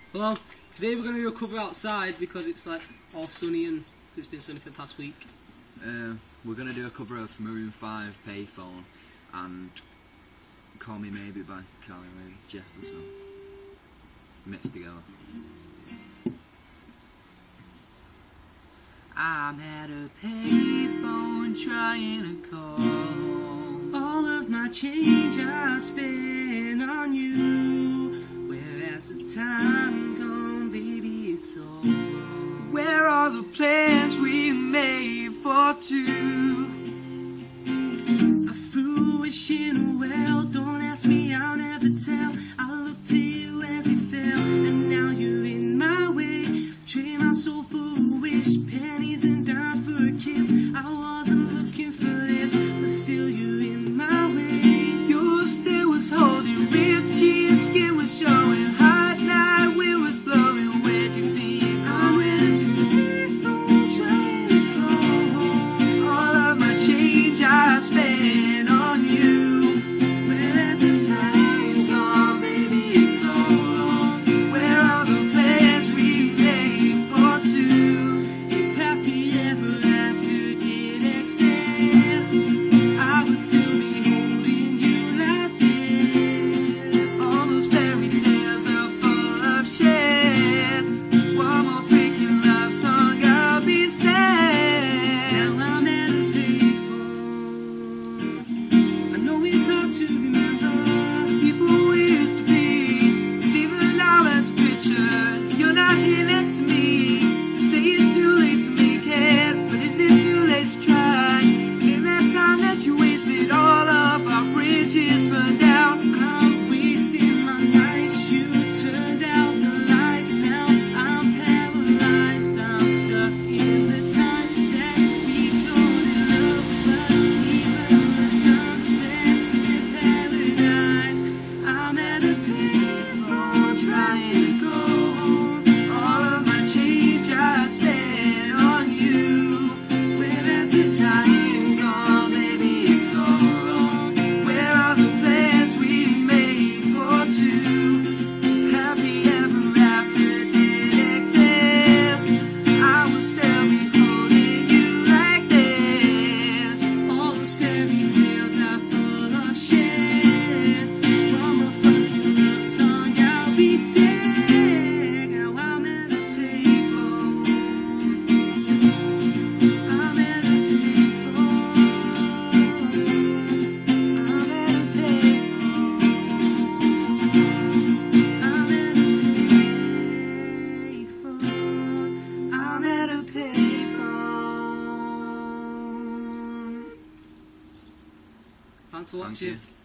Hello, today we're going to do a cover outside because it's like all sunny and it's been sunny for the past week. We're going to do a cover of Maroon 5 Payphone and Call Me Maybe by Carly Rae Jepsen mixed together. I'm at a payphone trying to call. All of my change I spent on you, whereas the time gone, baby, it's all wrong. Where are the plans we made for two? A fool wishing well, don't ask me, I'll never tell. I looked to you as you fell, and now you're in my way. Trade my soul for a wish, pennies and dimes for a kiss. I wasn't looking for this, but still you're in my way. Your stare was holding, ripped jeans, skin was showing. Hot night wind was blowing. Where'd you think I went? Payphone trying to call home. All of my change I spent on you. Whereas the time's gone, baby, it's all wrong. Where are the plans we made for two? If happy ever after did exist, I would still be holding you like this. All those fairy tales are full of shit. One more freaking love song, I'll be sad. Now I'm at a payphone. I know it's hard to remember People we used to be, see the now that's picture. You're not here next to me. You say it's too late to make it, but is it too late to try? In that time that you wasted, all of our bridges burned out. I'm wasting my nights, you turned out the lights. Now I'm paralyzed, I'm stuck in the time that we thought in love. But even the sun sets in paradise. I'm at a payphone trying to go home. All of my change I spent on you. Whereas the time's gone, baby, it's all wrong. Where are the plans we made for two? Happy ever after did exist. I will still be holding you like this. All those fairy tales are full of shit. From a fucking love song, I'll be sick. Now I'm at a payphone. I'm at a payphone. I'm at a payphone. I'm at a payphone. I'm at a payphone. Thanks for Thank watching. you.